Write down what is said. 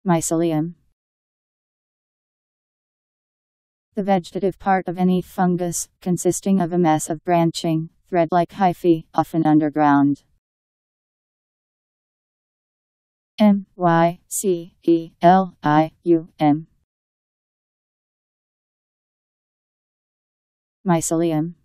Mycelium. The vegetative part of any fungus, consisting of a mass of branching, thread-like hyphae, often underground. Mycelium. Mycelium.